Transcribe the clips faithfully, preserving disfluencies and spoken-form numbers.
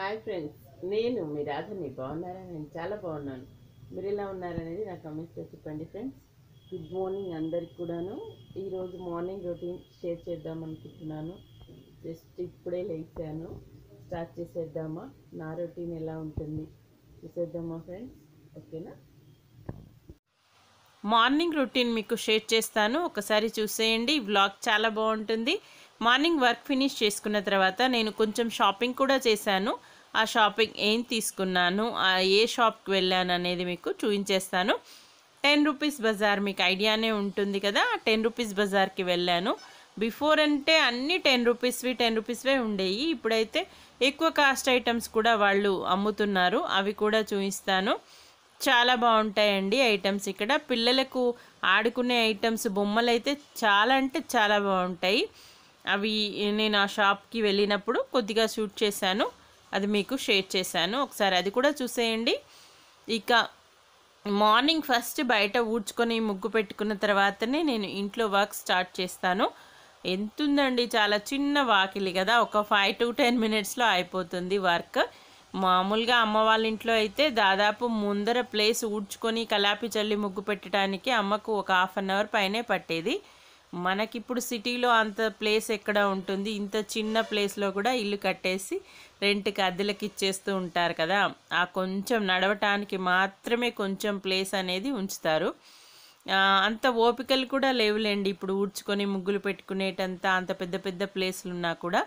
Hi friends, నేను మీ రాధని. బాగున్నారా? నేను చాలా బాగున్నాను. మీరు ఎలా ఉన్నారనేది నా కమెంట్స్లో చెప్పండి ఫ్రెండ్స్. గుడ్ మార్నింగ్ అందరికి కూడాను. ఈరోజు మార్నింగ్ రొటీన్ షేర్ చేద్దాం అనుకుంటున్నాను. జస్ట్ ఇప్పుడే లేచాను. స్టార్ట్ చేసేద్దామా? నా రొటీన్ ఎలా ఉంటుంది చూసేద్దామా ఫ్రెండ్స్? ఓకేనా? మార్నింగ్ రొటీన్ మీకు షేర్ చేస్తాను, ఒకసారి చూసేయండి. వ్లాగ్ చాలా బాగుంటుంది. మార్నింగ్ వర్క్ ఫినిష్ చేసుకున్న తర్వాత నేను కొంచెం షాపింగ్ కూడా చేశాను. ఆ షాపింగ్ ఏం తీసుకున్నాను, ఆ ఏ షాప్కి వెళ్ళాను అనేది మీకు చూపించేస్తాను. టెన్ రూపీస్ బజార్ మీకు ఐడియానే ఉంటుంది కదా. టెన్ రూపీస్ బజార్కి వెళ్ళాను. బిఫోర్ అంటే అన్నీ టెన్ రూపీస్వి టెన్ రూపీస్వే ఉండేవి. ఇప్పుడైతే ఎక్కువ కాస్ట్ ఐటమ్స్ కూడా వాళ్ళు అమ్ముతున్నారు. అవి కూడా చూపిస్తాను. చాలా బాగుంటాయండి ఐటమ్స్. ఇక్కడ పిల్లలకు ఆడుకునే ఐటమ్స్, బొమ్మలు అయితే చాలా అంటే చాలా బాగుంటాయి. అవి నేను ఆ షాప్కి వెళ్ళినప్పుడు కొద్దిగా షూట్ చేశాను, అది మీకు షేర్ చేశాను. ఒకసారి అది కూడా చూసేయండి. ఇక మార్నింగ్ ఫస్ట్ బయట ఊడ్చుకొని ముగ్గు పెట్టుకున్న తర్వాతనే నేను ఇంట్లో వర్క్ స్టార్ట్ చేస్తాను. ఎంతుందండి, చాలా చిన్న వాకిలి కదా, ఒక ఫైవ్ టు టెన్ మినిట్స్లో అయిపోతుంది వర్క్. మామూలుగా అమ్మ వాళ్ళ ఇంట్లో అయితే దాదాపు ముందర ప్లేస్ ఊడ్చుకొని కలాపి చల్లి ముగ్గు పెట్టడానికి అమ్మకు ఒక హాఫ్ అన్ అవర్ పైనే పట్టేది. మనకిప్పుడు సిటీలో అంత ప్లేస్ ఎక్కడ ఉంటుంది? ఇంత చిన్న ప్లేస్లో కూడా ఇల్లు కట్టేసి రెంట్కి అద్దెలకి ఇచ్చేస్తూ ఉంటారు కదా. ఆ కొంచెం నడవటానికి మాత్రమే కొంచెం ప్లేస్ అనేది ఉంచుతారు. అంత ఓపికలు కూడా లేవులేండి ఇప్పుడు ఊడ్చుకొని ముగ్గులు పెట్టుకునేటంత అంత పెద్ద పెద్ద ప్లేస్లు ఉన్నా కూడా.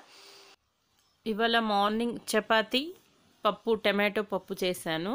ఇవాళ మార్నింగ్ చపాతీ, పప్పు, టమాటో పప్పు చేశాను.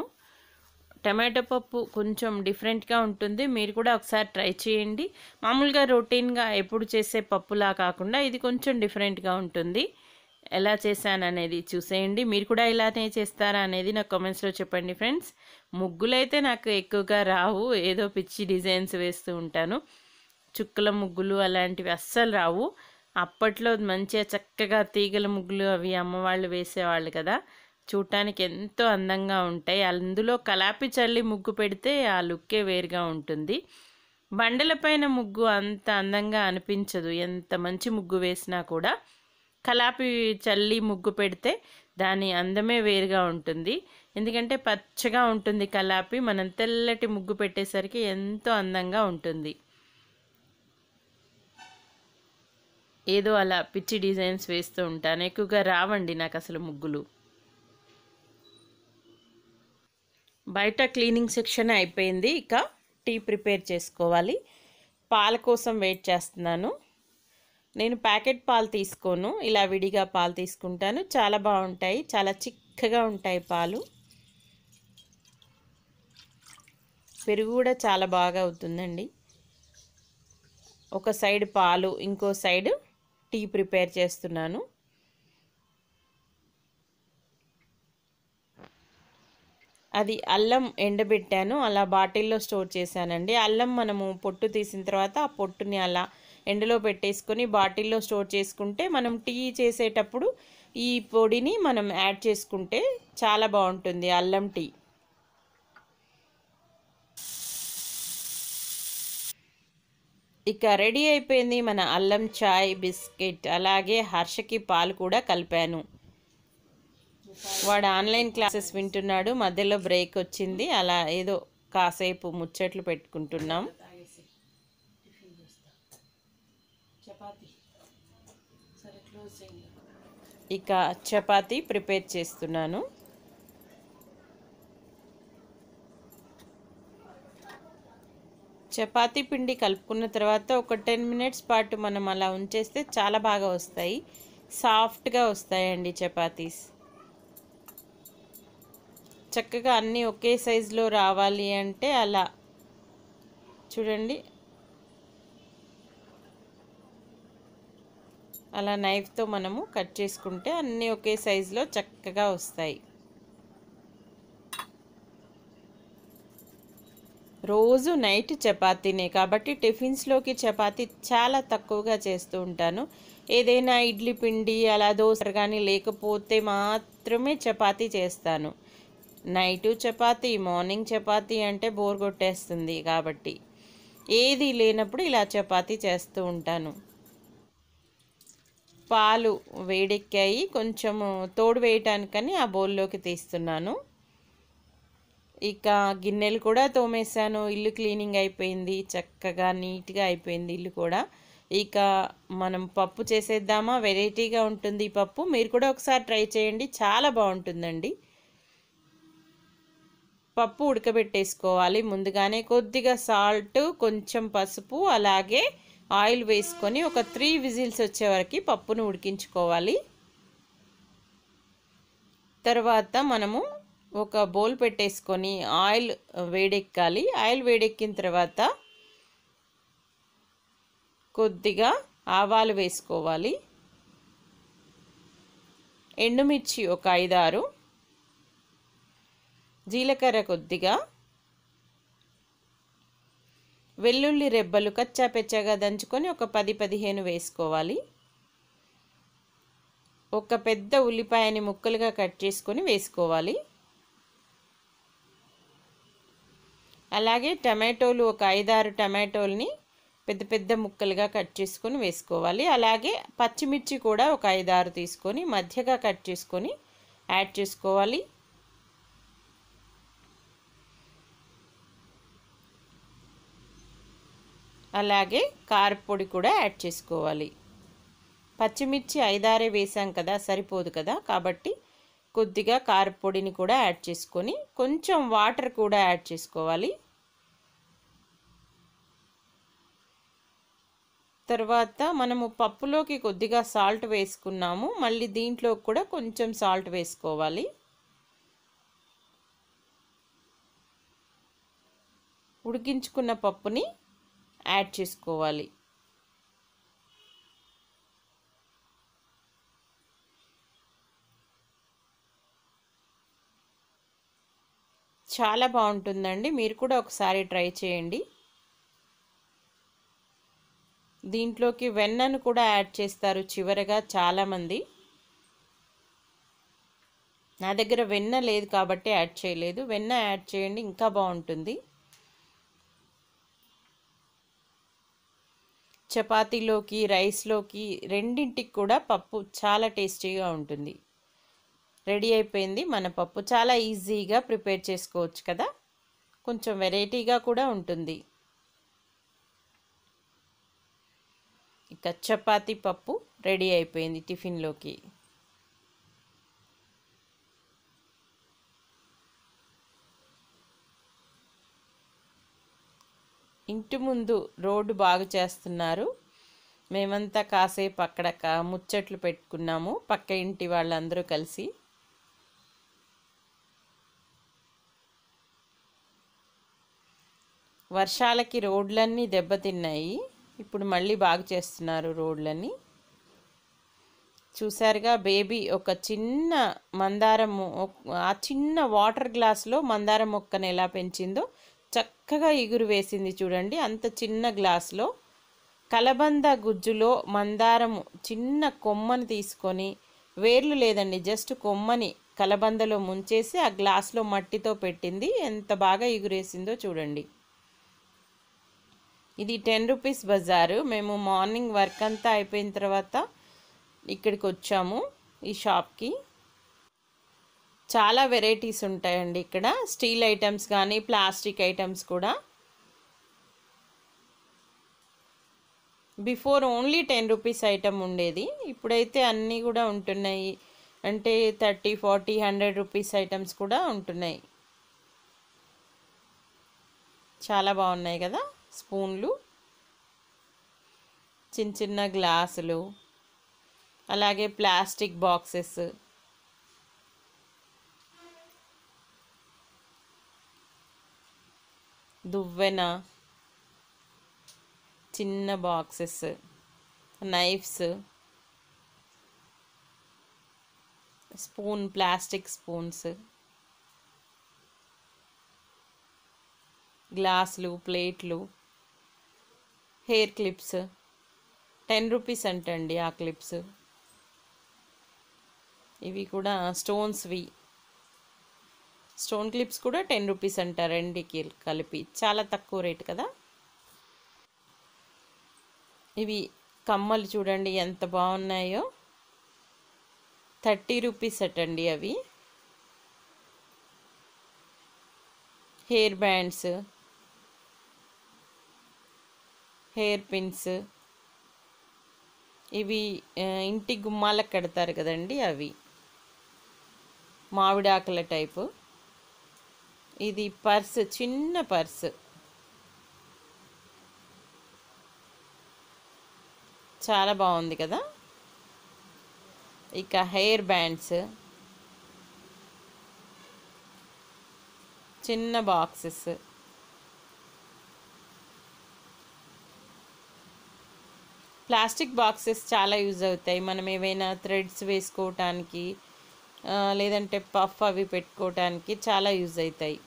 టమాటో పప్పు కొంచెం డిఫరెంట్గా ఉంటుంది, మీరు కూడా ఒకసారి ట్రై చేయండి. మామూలుగా రొటీన్గా ఎప్పుడు చేసే పప్పులా కాకుండా ఇది కొంచెం డిఫరెంట్గా ఉంటుంది. ఎలా చేశాను అనేది చూసేయండి. మీరు కూడా ఇలానే చేస్తారా అనేది నాకు కామెంట్స్లో చెప్పండి ఫ్రెండ్స్. ముగ్గులైతే నాకు ఎక్కువగా రావు, ఏదో పిచ్చి డిజైన్స్ వేస్తూ ఉంటాను. చుక్కల ముగ్గులు అలాంటివి అస్సలు రావు. అప్పట్లో మంచిగా చక్కగా తీగల ముగ్గులు అవి అమ్మవాళ్ళు వేసేవాళ్ళు కదా, చూడటానికి ఎంతో అందంగా ఉంటాయి. అందులో కలాపి చల్లి ముగ్గు పెడితే ఆ లుక్కే వేరుగా ఉంటుంది. బండలపైన ముగ్గు అంత అందంగా అనిపించదు, ఎంత మంచి ముగ్గు వేసినా కూడా. కలాపి చల్లి ముగ్గు పెడితే దాని అందమే వేరుగా ఉంటుంది. ఎందుకంటే పచ్చగా ఉంటుంది కలాపి, మనం తెల్లటి ముగ్గు పెట్టేసరికి ఎంతో అందంగా ఉంటుంది. ఏదో అలా పిచ్చి డిజైన్స్ వేస్తూ ఉంటాను, ఎక్కువగా రావండి నాకు అసలు ముగ్గులు. బయట క్లీనింగ్ సెక్షన్ అయిపోయింది. ఇక టీ ప్రిపేర్ చేసుకోవాలి. పాల కోసం వెయిట్ చేస్తున్నాను. నేను ప్యాకెట్ పాలు తీసుకోను, ఇలా విడిగా పాలు తీసుకుంటాను. చాలా బాగుంటాయి, చాలా చిక్కగా ఉంటాయి పాలు. పెరుగు కూడా చాలా బాగా అవుతుందండి. ఒక సైడ్ పాలు, ఇంకో సైడ్ టీ ప్రిపేర్ చేస్తున్నాను. అది అల్లం ఎండబెట్టాను, అలా బాటిల్లో స్టోర్ చేశానండి. అల్లం మనము పొట్టు తీసిన తర్వాత ఆ పొట్టుని అలా ఎండలో పెట్టేసుకొని బాటిల్లో స్టోర్ చేసుకుంటే మనం టీ చేసేటప్పుడు ఈ పొడిని మనం యాడ్ చేసుకుంటే చాలా బాగుంటుంది అల్లం టీ. ఇక రెడీ అయిపోయింది మన అల్లం చాయ్ బిస్కెట్. అలాగే హర్షకి పాలు కూడా కలిపాను. వాడు ఆన్లైన్ క్లాసెస్ వింటున్నాడు, మధ్యలో బ్రేక్ వచ్చింది, అలా ఏదో కాసేపు ముచ్చట్లు పెట్టుకుంటున్నాం. ఇక చపాతీ ప్రిపేర్ చేస్తున్నాను. చపాతీ పిండి కలుపుకున్న తర్వాత ఒక టెన్ మినిట్స్ పాటు మనం అలా ఉంచేస్తే చాలా బాగా వస్తాయి, సాఫ్ట్గా వస్తాయండి చపాతీస్. చక్కగా అన్నీ ఒకే సైజులో రావాలి అంటే అలా చూడండి, అలా నైఫ్తో మనము కట్ చేసుకుంటే అన్నీ ఒకే సైజులో చక్కగా వస్తాయి. రోజు నైట్ చపాతీనే కాబట్టి టిఫిన్స్లోకి చపాతీ చాలా తక్కువగా చేస్తూ ఉంటాను. ఏదైనా ఇడ్లీ పిండి అలా దోశ కానీ లేకపోతే మాత్రమే చపాతీ చేస్తాను. నైటు చపాతీ, మార్నింగ్ చపాతీ అంటే బోర్ కొట్టేస్తుంది కాబట్టి ఏది లేనప్పుడు ఇలా చపాతీ చేస్తూ ఉంటాను. పాలు వేడెక్కాయి, కొంచెము తోడు వేయటానికని ఆ బౌల్లోకి తీస్తున్నాను. ఇక గిన్నెలు కూడా తోమేశాను, ఇల్లు క్లీనింగ్ అయిపోయింది, చక్కగా నీట్గా అయిపోయింది ఇల్లు కూడా. ఇక మనం పప్పు చేసేద్దామా, వెరైటీగా ఉంటుంది ఈ పప్పు. మీరు కూడా ఒకసారి ట్రై చేయండి, చాలా బాగుంటుందండి. పప్పు ఉడకబెట్టేసుకోవాలి. ముందుగానే కొద్దిగా సాల్ట్, కొంచెం పసుపు, అలాగే ఆయిల్ వేసుకొని ఒక త్రీ విజిల్స్ వచ్చే వరకు పప్పును ఉడికించుకోవాలి. తర్వాత మనము ఒక బౌల్ పెట్టేసుకొని ఆయిల్ వేడెక్కాలి. ఆయిల్ వేడెక్కిన తర్వాత కొద్దిగా ఆవాలు వేసుకోవాలి, ఎండుమిర్చి ఒక ఐదారు, జీలకర్ర కొద్దిగా, వెల్లుల్లి రెబ్బలు కచ్చా పెచ్చగా దంచుకొని ఒక పది పదిహేను వేసుకోవాలి. ఒక పెద్ద ఉల్లిపాయని ముక్కలుగా కట్ చేసుకొని వేసుకోవాలి. అలాగే టమాటోలు ఒక ఐదారు టమాటోల్ని పెద్ద పెద్ద ముక్కలుగా కట్ చేసుకొని వేసుకోవాలి. అలాగే పచ్చిమిర్చి కూడా ఒక ఐదారు తీసుకొని మధ్యగా కట్ చేసుకొని యాడ్ చేసుకోవాలి. అలాగే కారపొడి కూడా యాడ్ చేసుకోవాలి. పచ్చిమిర్చి ఐదారే వేసాం కదా, సరిపోదు కదా, కాబట్టి కొద్దిగా కారపొడిని కూడా యాడ్ చేసుకొని కొంచెం వాటర్ కూడా యాడ్ చేసుకోవాలి. తర్వాత మనము పప్పులోకి కొద్దిగా సాల్ట్ వేసుకున్నాము, మళ్ళీ దీంట్లో కూడా కొంచెం సాల్ట్ వేసుకోవాలి. ఉడికించుకున్న పప్పుని యాడ్ చేసుకోవాలి. చాలా బాగుంటుందండి, మీరు కూడా ఒకసారి ట్రై చేయండి. దీంట్లోకి వెన్నను కూడా యాడ్ చేస్తారు చివరగా చాలామంది. నా దగ్గర వెన్న లేదు కాబట్టి యాడ్ చేయలేదు, వెన్న యాడ్ చేయండి, ఇంకా బాగుంటుంది. చపాతీలోకి, రైస్లోకి రెండింటికి కూడా పప్పు చాలా టేస్టీగా ఉంటుంది. రెడీ అయిపోయింది మన పప్పు. చాలా ఈజీగా ప్రిపేర్ చేసుకోవచ్చు కదా, కొంచెం వెరైటీగా కూడా ఉంటుంది. ఇక చపాతీ పప్పు రెడీ అయిపోయింది టిఫిన్లోకి. ఇంటి ముందు రోడ్డు బాగు చేస్తున్నారు. మేమంతా కాసేపు అక్కడ ముచ్చట్లు పెట్టుకున్నాము, పక్క ఇంటి వాళ్ళందరూ కలిసి. వర్షాలకి రోడ్లన్నీ దెబ్బతిన్నాయి, ఇప్పుడు మళ్ళీ బాగు చేస్తున్నారు రోడ్లన్నీ. చూసారుగా బేబీ ఒక చిన్న మందారము, ఆ చిన్న వాటర్ గ్లాస్లో మందారం మొక్కను ఎలా పెంచిందో చక్కగా ఇగురు వేసింది చూడండి. అంత చిన్న గ్లాస్లో కలబంద గుజ్జులో మందారము చిన్న కొమ్మని తీసుకొని, వేర్లు లేదండి, జస్ట్ కొమ్మని కలబందలో ముంచేసి ఆ గ్లాస్లో మట్టితో పెట్టింది. ఎంత బాగా ఎగురేసిందో చూడండి. ఇది టెన్ రూపీస్ బజారు. మేము మార్నింగ్ వర్క్ అంతా అయిపోయిన తర్వాత ఇక్కడికి వచ్చాము ఈ షాప్కి. చాలా వెరైటీస్ ఉంటాయండి ఇక్కడ, స్టీల్ ఐటమ్స్ కానీ ప్లాస్టిక్ ఐటమ్స్ కూడా. Before only ten rupees item ఉండేది, ఇప్పుడైతే అన్నీ కూడా ఉంటున్నాయి. అంటే thirty forty hundred rupees items కూడా ఉంటున్నాయి. చాలా బాగున్నాయి కదా. స్పూన్లు, చిన్న చిన్న గ్లాసులు, అలాగే ప్లాస్టిక్ బాక్సెస్, దువ్వెన, చిన్న boxes, knifes, spoon, plastic spoons, గ్లాసులు, ప్లేట్లు, హెయిర్ క్లిప్స్. టెన్ రూపీస్ అంటండి ఆ క్లిప్స్. ఇవి కూడా స్టోన్స్వి, స్టోన్ క్లిప్స్ కూడా టెన్ రూపీస్ అంట రెండుకి కలిపి. చాలా తక్కువ రేట్ కదా. ఇవి కమ్మలు చూడండి ఎంత బాగున్నాయో. థర్టీ రూపీస్ అటండి అవి. హెయిర్ బ్యాండ్స్, హెయిర్ పిన్స్, ఇవి ఇంటి గుమ్మాలకు కడతారు కదండి అవి, మామిడాకుల టైపు. ఇది పర్స్, చిన్న పర్స్, చాలా బాగుంది కదా. ఇక హెయిర్ బ్యాండ్స్, చిన్న బాక్సెస్, ప్లాస్టిక్ బాక్సెస్ చాలా యూజ్ అవుతాయి. మనం ఏవైనా థ్రెడ్స్ వేసుకోవటానికి లేదంటే పఫ్ అవి పెట్టుకోవటానికి చాలా యూజ్ అవుతాయి.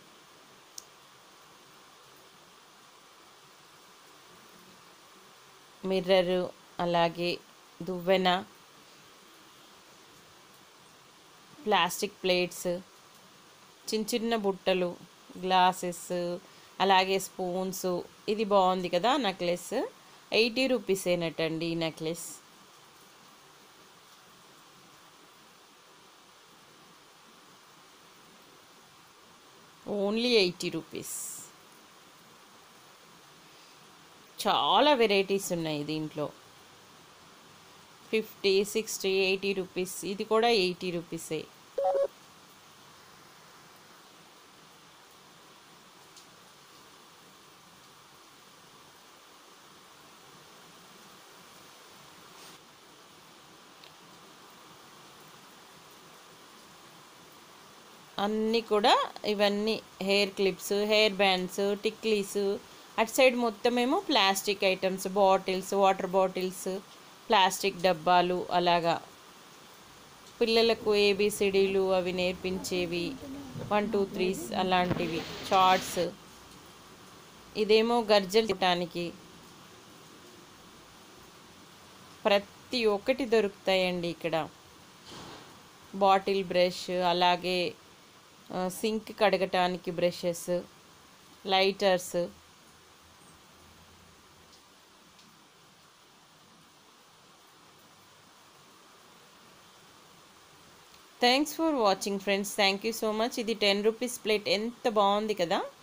మిర్రరు, అలాగే దువ్వెన, ప్లాస్టిక్ ప్లేట్స్, చిన్న చిన్న బుట్టలు, గ్లాసెస్, అలాగే స్పూన్స్. ఇది బాగుంది కదా నెక్లెస్, ఎయిటీ రూపీస్ ఏనటండి ఈ నెక్లెస్. Only eighty rupees. చాలా వెరైటీస్ ఉన్నాయి దీంట్లో. Fifty, sixty, eighty rupees. ఇది కూడా ఎయిటీ రూపీసే. అన్నీ కూడా ఇవన్నీ హెయిర్ క్లిప్స్, హెయిర్ బ్యాండ్స్, టిక్లీస్. అటు సైడ్ మొత్తం ఏమో plastic items, bottles, water bottles, plastic డబ్బాలు, అలాగా పిల్లలకు ఏబిసిడీలు అవి నేర్పించేవి, వన్ టూ త్రీస్ అలాంటివి, చార్ట్స్. ఇదేమో గర్జలు తినడానికి. ప్రతి ఒక్కటి దొరుకుతాయండి ఇక్కడ. బాటిల్ బ్రష్, అలాగే సింక్ కడగటానికి brushes, lighters. Thanks for watching friends. Thank you so much. ఇది టెన్ రూపీస్ ప్లేట్, ఎంత బాగుంది కదా.